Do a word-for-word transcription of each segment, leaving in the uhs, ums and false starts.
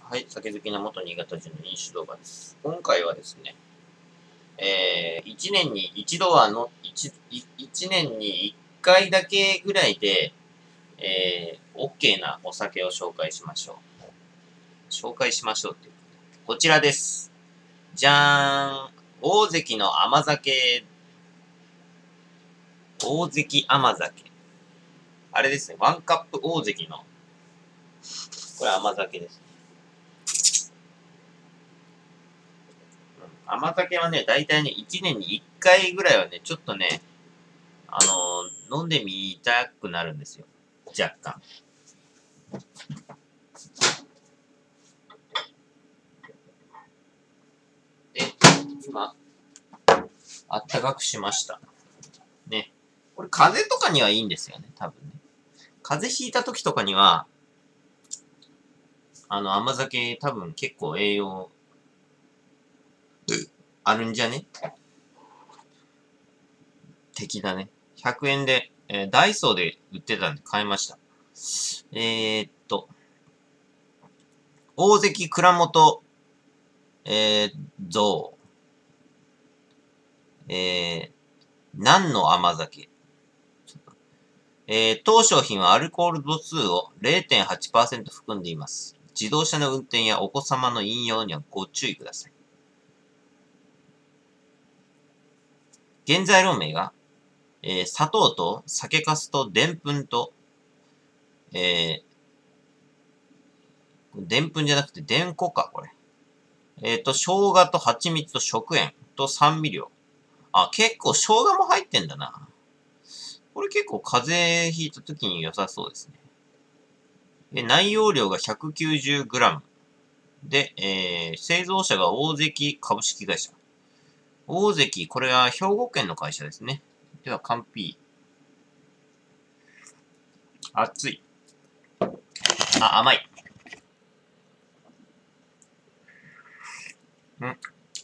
はい、酒好きな元新潟人の飲酒動画です。今回はですね、えー、いちねんに一度はの、1, 1年にいっかいだけぐらいで、えー、OK なお酒を紹介しましょう。紹介しましょうっていう。こちらです。じゃーん。大関の甘酒、大関甘酒。あれですね、ワンカップ大関の、これ甘酒です。甘酒はね、だいたいね、いちねんにいっかいぐらいはね、ちょっとね、あのー、飲んでみたくなるんですよ。若干。で、今、あったかくしました。ね。これ、風邪とかにはいいんですよね、多分ね。風邪ひいた時とかには、あの、甘酒多分結構栄養、あるんじゃね的だね。ひゃくえんで、えー、ダイソーで売ってたんで買いました。えー、っと、大関蔵元、えー、像、えー、何の甘酒。えー、当商品はアルコール度数を れいてんはちパーセント 含んでいます。自動車の運転やお子様の飲用にはご注意ください。原材料名が、えー、砂糖と酒粕とでんぷんと、えー、でんぷんじゃなくてでんこか、これ。えっ、ー、と、生姜と蜂蜜と食塩と酸味料。あ、結構生姜も入ってんだな。これ結構風邪ひいた時に良さそうですね。で内容量が ひゃくきゅうじゅうグラム。で、えー、製造者が大関株式会社。大関、これは兵庫県の会社ですね。では、カンピー。熱い。あ、甘い。ん。う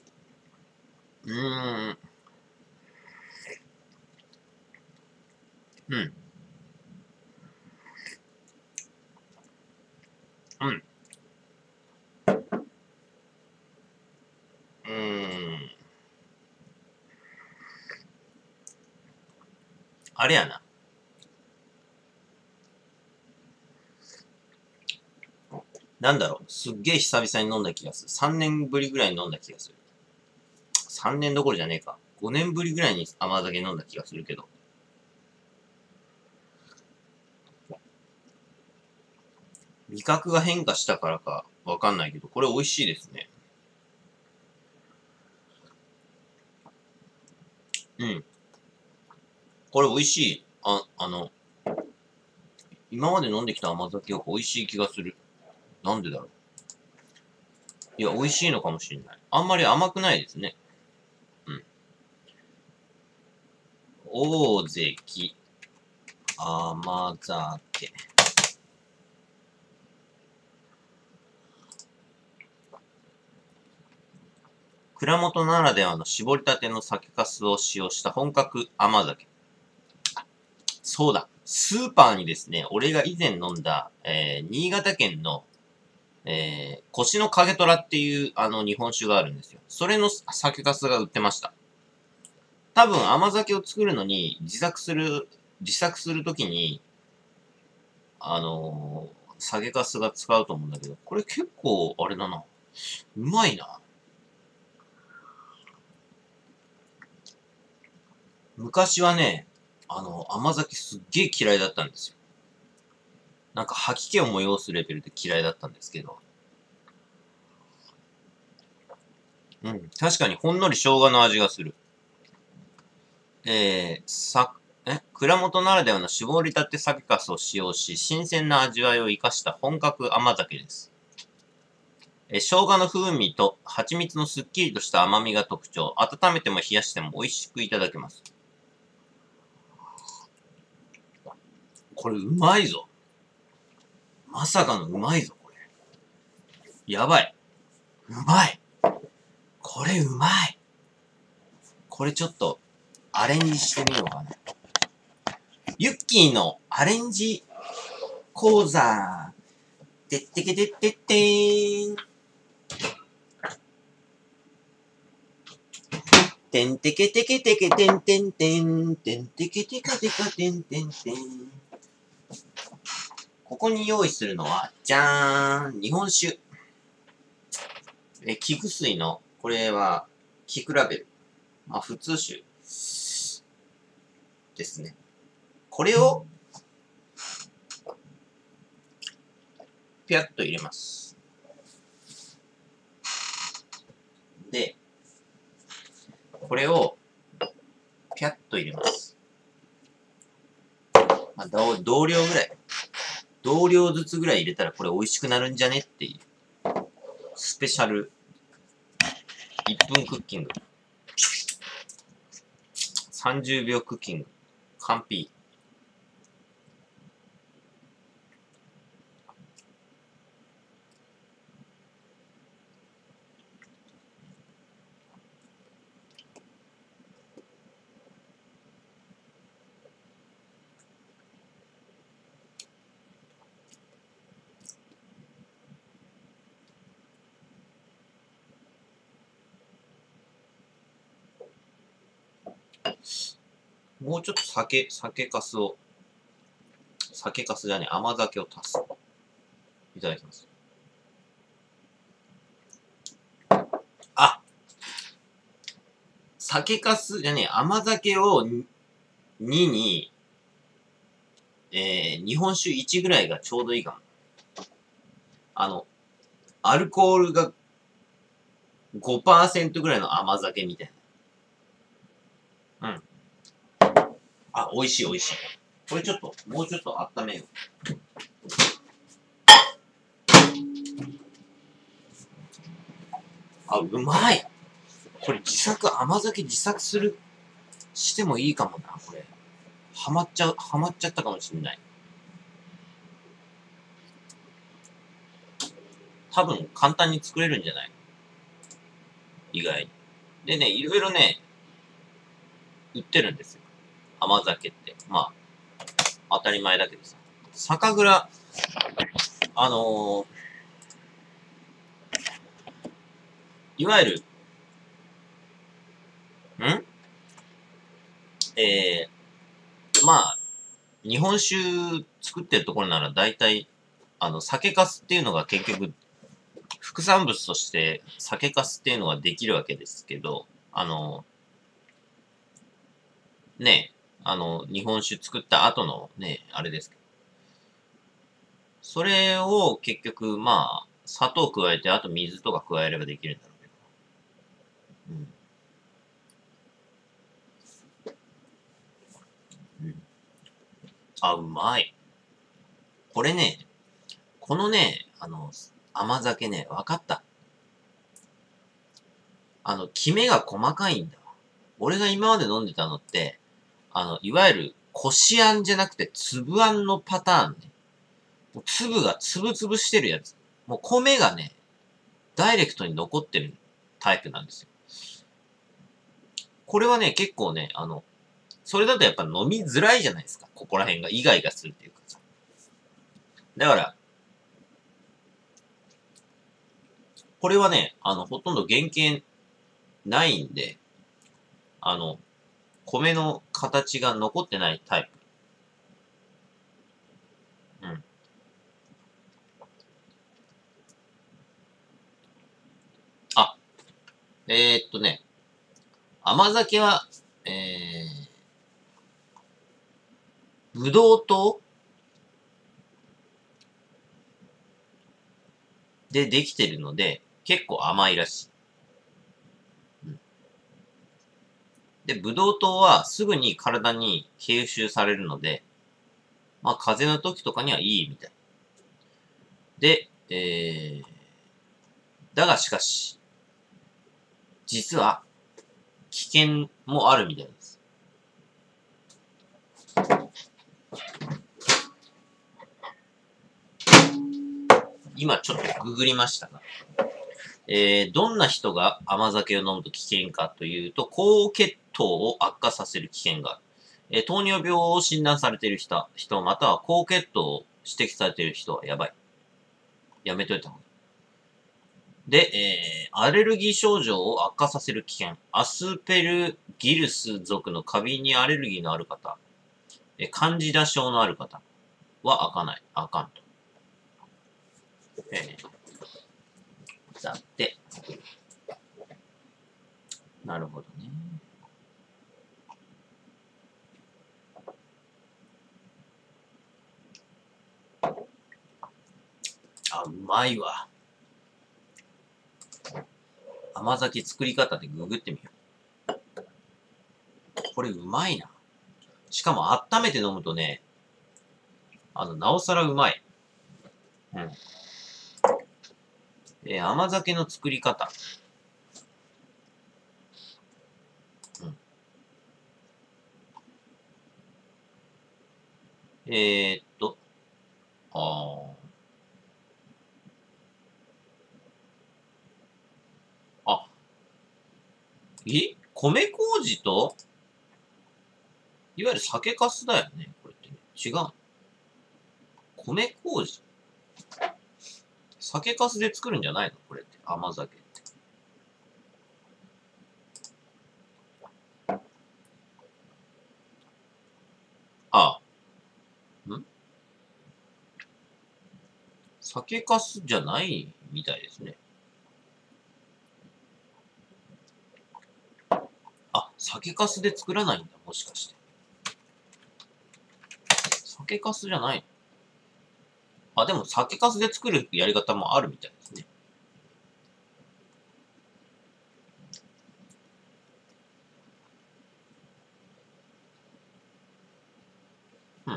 ーん。うん。うん。うーん。あれやな。なんだろう。すっげえ久々に飲んだ気がする。さんねんぶりぐらいに飲んだ気がする。さんねんどころじゃねえか。ごねんぶりぐらいに甘酒飲んだ気がするけど。味覚が変化したからかわかんないけど、これ美味しいですね。うん。これ美味しい。あ、あの、今まで飲んできた甘酒が美味しい気がする。なんでだろう。いや、美味しいのかもしれない。あんまり甘くないですね。うん。大関、甘酒。蔵元ならではの絞りたての酒粕を使用した本格甘酒。そうだ。スーパーにですね、俺が以前飲んだ、えー、新潟県の、えー、腰の影虎っていうあの日本酒があるんですよ。それの酒粕が売ってました。多分甘酒を作るのに自作する、自作するときに、あのー、酒粕が使うと思うんだけど、これ結構あれだな。うまいな。昔はね、あの、甘酒すっげえ嫌いだったんですよ。なんか吐き気を催すレベルで嫌いだったんですけど。うん。確かにほんのり生姜の味がする。えー、さ、え、蔵元ならではの絞りたて酒粕を使用し、新鮮な味わいを生かした本格甘酒です。えー、生姜の風味と蜂蜜のすっきりとした甘みが特徴。温めても冷やしても美味しくいただけます。これうまいぞ。まさかのうまいぞ、これ。やばい。うまい。これうまい。これちょっと、アレンジしてみようかな。ユッキーのアレンジ講座。 てってけてってってーん。てんてけてけてけてんてんてん。てんてけてかてかてんてんてん。ここに用意するのは、じゃーん、日本酒。え、菊水の、これは、キクラベル。まあ、普通酒ですね。これを、ぴゃっと入れます。で、これを、ぴゃっと入れます。まあ、同量ぐらい。同量ずつぐらい入れたらこれ美味しくなるんじゃねっていう。スペシャルいっぷんクッキング。さんじゅうびょうクッキング。完璧。もうちょっと酒、酒粕を、酒粕じゃねえ、甘酒を足す。いただきます。あ酒粕じゃねえ、甘酒をにに、えー、日本酒いちぐらいがちょうどいいかも。あの、アルコールが ごパーセント ぐらいの甘酒みたいな。うん。あ、美味しい美味しい。これちょっと、もうちょっと温めよう。あ、うまい。これ自作、甘酒自作する、してもいいかもな、これ。ハマっちゃう、ハマっちゃったかもしんない。多分、簡単に作れるんじゃない？意外に。でね、いろいろね、売ってるんですよ。甘酒って。まあ、当たり前だけどさ。酒蔵、あのー、いわゆる、んえー、まあ、日本酒作ってるところなら大体、あの、酒粕っていうのが結局、副産物として酒粕っていうのができるわけですけど、あの、ね、あの、日本酒作った後のね、あれですけど、それを結局、まあ、砂糖加えて、あと水とか加えればできるんだろうけど。うん。うん。あ、うまい。これね、このね、あの、甘酒ね、わかった。あの、キメが細かいんだわ。俺が今まで飲んでたのって、あの、いわゆる、こしあんじゃなくて、粒あんのパターンね。もう粒がつぶつぶしてるやつ。もう米がね、ダイレクトに残ってるタイプなんですよ。これはね、結構ね、あの、それだとやっぱ飲みづらいじゃないですか。ここら辺がイガイガするっていうかさ。だから、これはね、あの、ほとんど原型ないんで、あの、米の形が残ってないタイプ。うん。あ、えー、っとね、甘酒は、えー、ぶどう糖でできてるので、結構甘いらしい。うん、で、ブドウ糖はすぐに体に吸収されるので、まあ、風邪の時とかにはいいみたい。で、えー、だがしかし、実は、危険もあるみたいです。今ちょっとググりましたが、えー、どんな人が甘酒を飲むと危険かというと、高血糖を悪化させる危険がある。えー、糖尿病を診断されている人、人、または高血糖を指摘されている人はやばい。 やめといた方がいい。で、えー、アレルギー症状を悪化させる危険。アスペルギルス属のカビにアレルギーのある方、えー、カンジダ症のある方は開かない。あかんと。えー、だって。なるほどね。あ、うまいわ。甘酒作り方でググってみよう。これうまいな。しかも温めて飲むとね、あの、なおさらうまい。うん。えー、甘酒の作り方。うん。えー、っと、ああ。あ、え米麹と、いわゆる酒粕だよね。これってね。違う。米麹。酒粕で作るんじゃないのこれって。甘酒って。ああ。ん酒粕じゃないみたいですね。あ、酒粕で作らないんだ。もしかして。酒粕じゃないの？あ、でも酒粕で作るやり方もあるみたいですね。うん。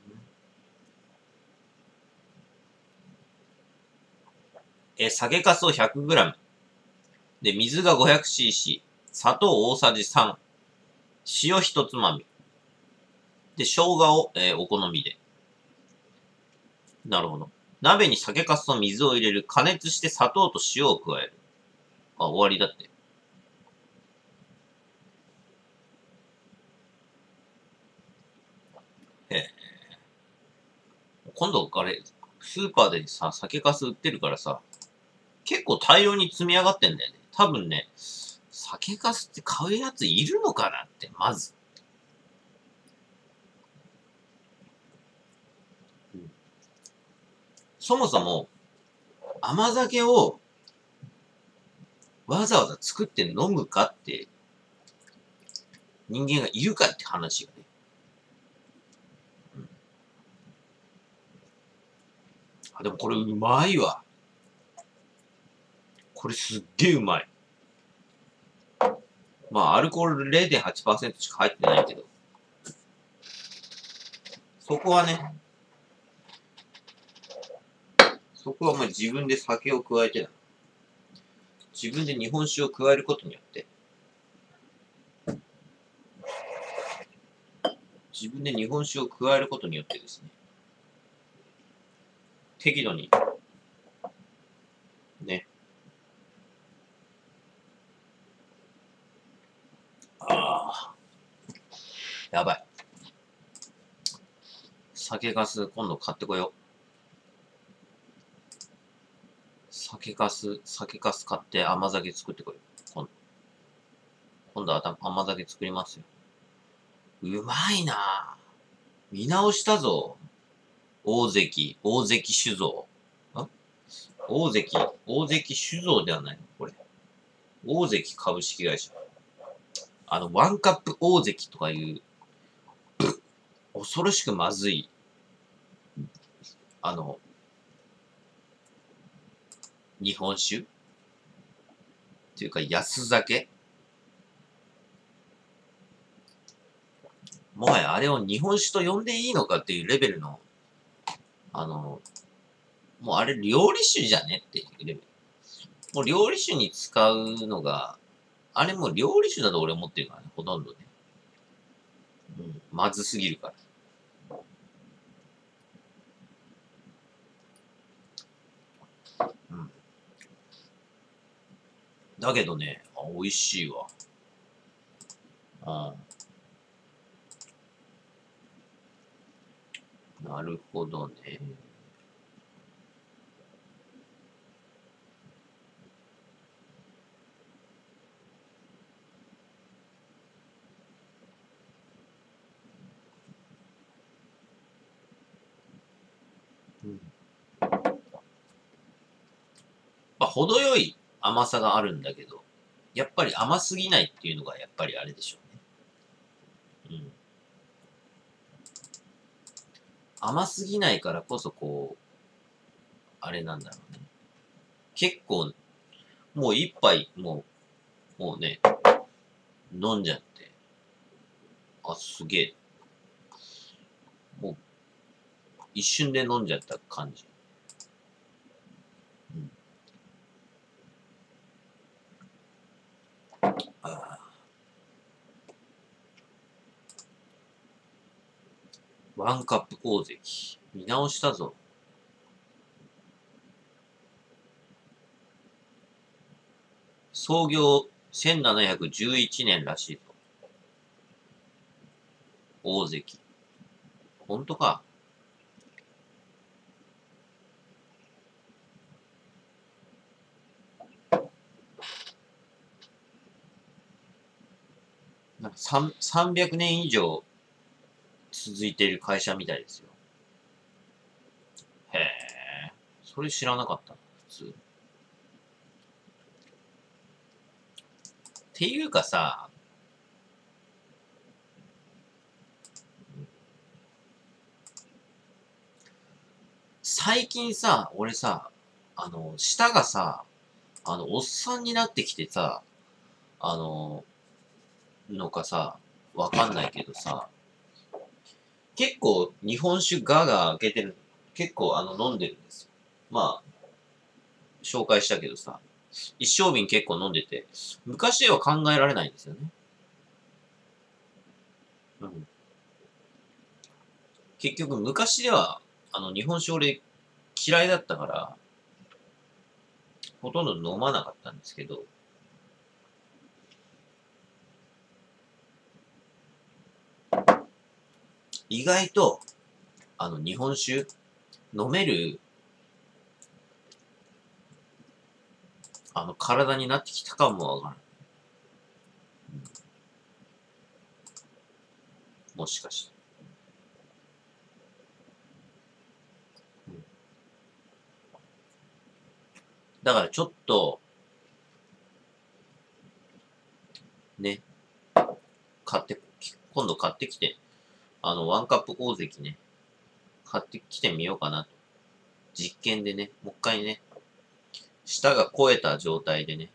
え、酒粕を ひゃくグラム。で、水が ごひゃくシーシー。砂糖大さじさん。塩一つまみ。で、生姜を、えーお好みで。なるほど。鍋に酒粕と水を入れる。加熱して砂糖と塩を加える。あ、終わりだって。ええ。今度、あれ、スーパーでさ、酒粕売ってるからさ、結構大量に積み上がってんだよね。多分ね、酒粕って買うやついるのかなって、まず。うん、そもそも、甘酒をわざわざ作って飲むかって、人間がいるかって話がね。うん、あ、でもこれうまいわ。これすっげえうまい。まあ、アルコール れいてんはちパーセント しか入ってないけど、そこはね、そこはもう自分で酒を加えて、自分で日本酒を加えることによって、自分で日本酒を加えることによってですね、適度に、ね、ああ、やばい。酒粕今度買ってこよう。酒粕、酒粕買って甘酒作ってこよう。今度、今度は甘酒作りますよ。うまいなぁ。見直したぞ。大関、大関酒造。ん大関、大関酒造ではないのこれ。大関株式会社。あの、ワンカップ大関とかいう、恐ろしくまずい、あの、日本酒っていうか安酒もはやあれを日本酒と呼んでいいのかっていうレベルの、あの、もうあれ料理酒じゃねっていうレベル。もう料理酒に使うのが、あれもう料理酒だと俺思ってるからね、ほとんどね。うん、まずすぎるから。うん。だけどね、あ美味しいわ。うん。なるほどね。 程よい甘さがあるんだけど、やっぱり甘すぎないっていうのがやっぱりあれでしょうね。うん。甘すぎないからこそこう、あれなんだろうね。結構、もう一杯、もう、もうね、飲んじゃって。あ、すげえ。もう、一瞬で飲んじゃった感じ。うん。ああ。ワンカップ大関。見直したぞ。創業せんななひゃくじゅういちねんらしいぞ。大関。ほんとか。なんかさんびゃくねん以上続いている会社みたいですよ。へえ。それ知らなかった。普通。っていうかさ、最近さ、俺さ、あの、舌がさ、あの、おっさんになってきてさ、あの、のかさ、わかんないけどさ、結構日本酒ガーガー開けてる、結構あの飲んでるんですよ。まあ、紹介したけどさ、一升瓶結構飲んでて、昔では考えられないんですよね。うん。結局昔では、あの日本酒俺嫌いだったから、ほとんど飲まなかったんですけど、意外と、あの日本酒飲める、あの体になってきたかもわからない。もしかして。うん、だからちょっと、ね、買って、今度買ってきて、あの、ワンカップ大関ね、買ってきてみようかなと。実験でね、もう一回ね、舌が肥えた状態でね、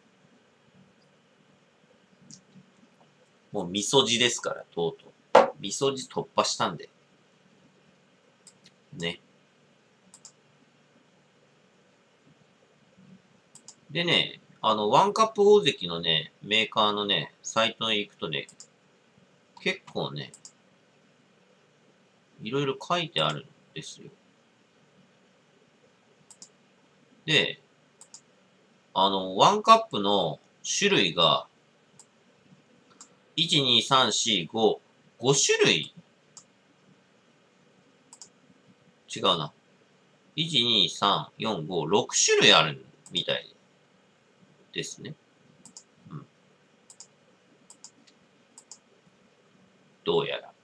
もう味噌汁ですから、とうとう。味噌汁突破したんで。ね。でね、あの、ワンカップ大関のね、メーカーのね、サイトに行くとね、結構ね、いろいろ書いてあるんですよ。で、あの、ワンカップの種類が、いち、に、さん、よん、ご、ご種類違うな。いち、に、さん、よん、ご、ろく種類あるみたいですね。うん。どうやら。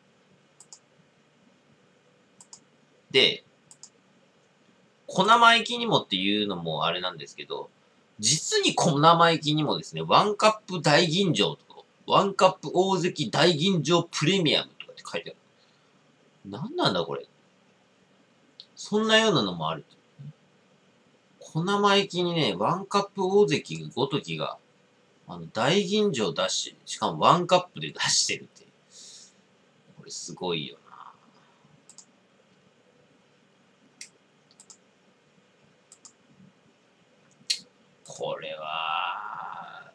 で、小生意気にもっていうのもあれなんですけど、実に小生意気にもですね、ワンカップ大吟醸とか、ワンカップ大関大吟醸プレミアムとかって書いてある。何なんだこれ。そんなようなのもある。小生意気にね、ワンカップ大関ごときが、あの、大吟醸出して、しかもワンカップで出してるって。これすごいよな。これは、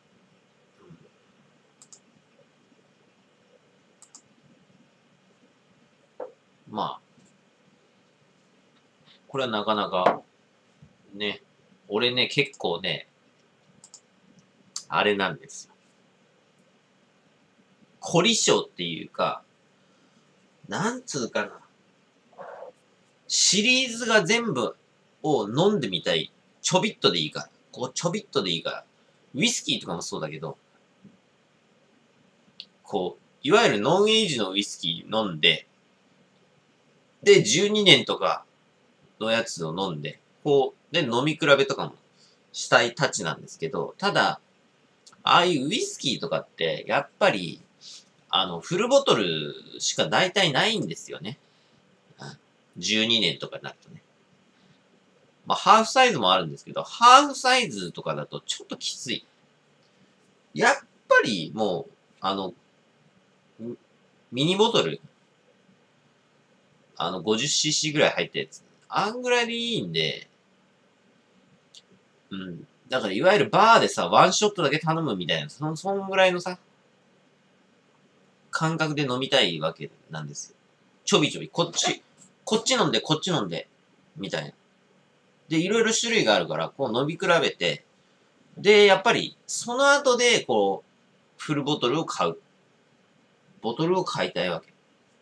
まあ、これはなかなか、ね、俺ね、結構ね、あれなんですよ。凝り性っていうか、なんつうかな。シリーズが全部を飲んでみたい。ちょびっとでいいから。こう、ちょびっとでいいから。ウイスキーとかもそうだけど、こう、いわゆるノンエイジのウイスキー飲んで、で、じゅうにねんとかのやつを飲んで、こう、で、飲み比べとかもしたいたちなんですけど、ただ、ああいうウイスキーとかって、やっぱり、あの、フルボトルしか大体ないんですよね。じゅうにねんとかになるとね。まあ、ハーフサイズもあるんですけど、ハーフサイズとかだとちょっときつい。やっぱり、もう、あの、ミニボトル、あの、ごじゅっシーシー ぐらい入ったやつ。あんぐらいでいいんで、うん。だから、いわゆるバーでさ、ワンショットだけ頼むみたいな、その、そんぐらいのさ、感覚で飲みたいわけなんですよ。ちょびちょび、こっち、こっち飲んで、こっち飲んで、みたいな。で、いろいろ種類があるから、こう飲み比べて、で、やっぱり、その後で、こう、フルボトルを買う。ボトルを買いたいわけ。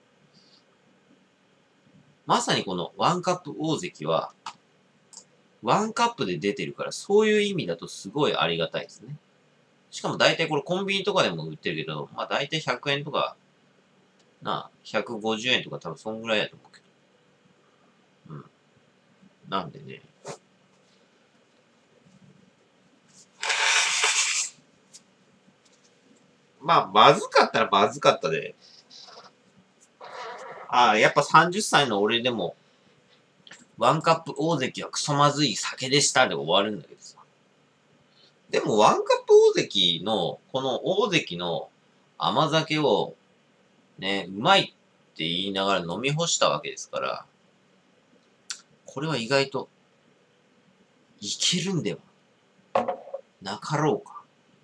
まさにこのワンカップ大関は、ワンカップで出てるから、そういう意味だとすごいありがたいですね。しかも大体これコンビニとかでも売ってるけど、まあ大体ひゃくえんとか、なあ、ひゃくごじゅうえんとか多分そんぐらいだと思うけど。うん。なんでね。まあ、まずかったらまずかったで。ああ、やっぱさんじゅっさいの俺でも、ワンカップ大関はクソまずい酒でしたで終わるんだけどさ。でもワンカップ大関の、この大関の甘酒を、ね、うまいって言いながら飲み干したわけですから、これは意外と、いけるんではなかろうか。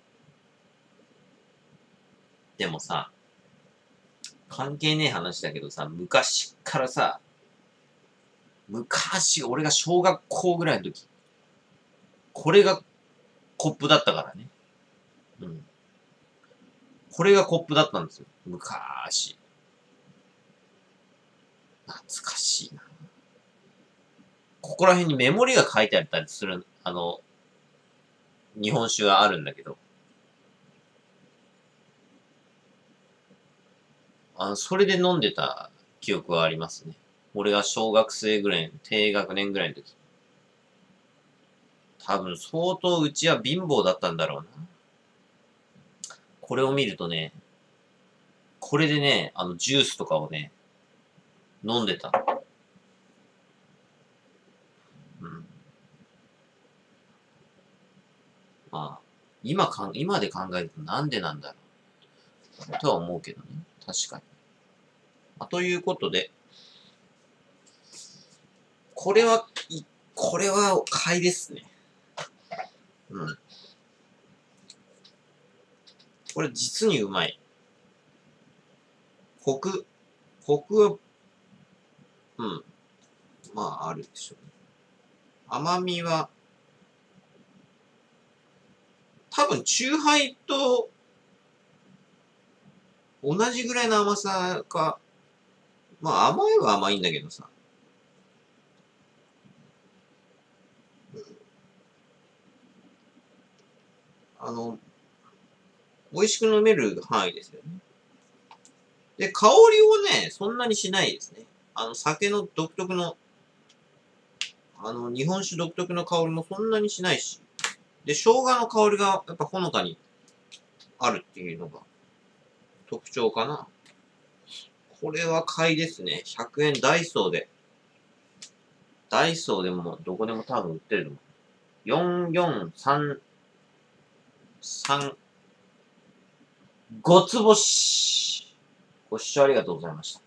でもさ、関係ねえ話だけどさ、昔っからさ、昔、俺が小学校ぐらいの時、これがコップだったからね。うん。これがコップだったんですよ。昔。懐かしいな。ここら辺にメモリが書いてあったりする、あの、日本酒があるんだけど、あの、それで飲んでた記憶はありますね。俺が小学生ぐらい、低学年ぐらいの時。多分相当うちは貧乏だったんだろうな。これを見るとね、これでね、あの、ジュースとかをね、飲んでた。うん。まあ、今かん、今で考えるとなんでなんだろう。とは思うけどね。確かに。まあ、ということで、これは、いこれは買いですね。うん。これ実にうまい。コク、コクは、うん。まあ、あるでしょうね。甘みは、多分、チューハイと同じぐらいの甘さか。まあ、甘いは甘いんだけどさ。あの、美味しく飲める範囲ですよね。で、香りをね、そんなにしないですね。あの、酒の独特の、あの、日本酒独特の香りもそんなにしないし。で、生姜の香りがやっぱほのかにあるっていうのが特徴かな。これは買いですね。ひゃくえんダイソーで。ダイソーでもどこでも多分売ってるの。よんよんさん、さん、ごつ星。ご視聴ありがとうございました。